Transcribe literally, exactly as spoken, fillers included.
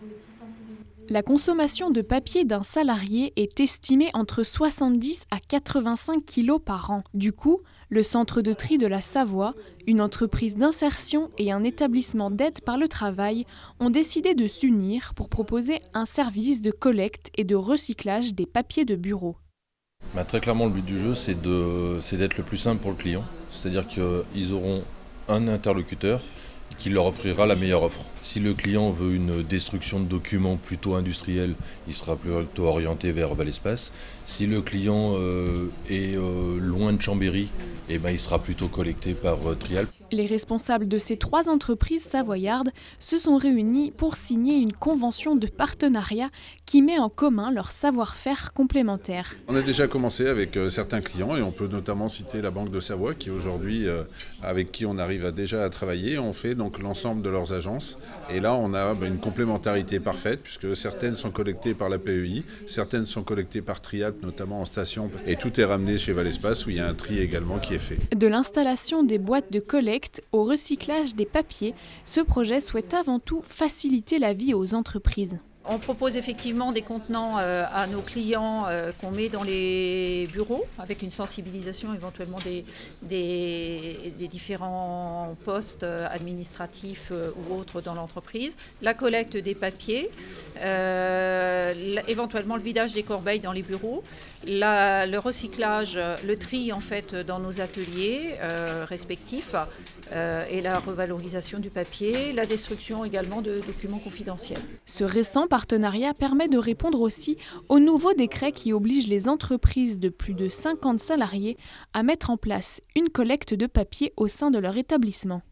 La consommation de papier d'un salarié est estimée entre soixante-dix à quatre-vingt-cinq kilos par an. Du coup, le Centre de tri de la Savoie, une entreprise d'insertion et un établissement d'aide par le travail ont décidé de s'unir pour proposer un service de collecte et de recyclage des papiers de bureau. Bah, très clairement, le but du jeu, c'est de, c'est d'être le plus simple pour le client. C'est-à-dire qu'ils auront un interlocuteur qui leur offrira la meilleure offre. Si le client veut une destruction de documents plutôt industrielle, il sera plutôt orienté vers Valespace. Si le client euh, est euh, loin de Chambéry, eh ben, il sera plutôt collecté par euh, Trialp. Les responsables de ces trois entreprises savoyardes se sont réunis pour signer une convention de partenariat qui met en commun leur savoir-faire complémentaire. On a déjà commencé avec euh, certains clients et on peut notamment citer la Banque de Savoie qui aujourd'hui, euh, avec qui on arrive à déjà à travailler. On fait donc l'ensemble de leurs agences et là on a bah, une complémentarité parfaite puisque certaines sont collectées par la P E I, certaines sont collectées par Trialp notamment en station et tout est ramené chez Valespace où il y a un tri également qui est fait. De l'installation des boîtes de collecte au recyclage des papiers, ce projet souhaite avant tout faciliter la vie aux entreprises. On propose effectivement des contenants euh, à nos clients euh, qu'on met dans les bureaux avec une sensibilisation éventuellement des, des, des différents postes administratifs euh, ou autres dans l'entreprise, la collecte des papiers, euh, éventuellement le vidage des corbeilles dans les bureaux, la, le recyclage, le tri en fait dans nos ateliers euh, respectifs euh, et la revalorisation du papier, la destruction également de documents confidentiels. Ce récent partenariat permet de répondre aussi au nouveau décret qui oblige les entreprises de plus de cinquante salariés à mettre en place une collecte de papier au sein de leur établissement.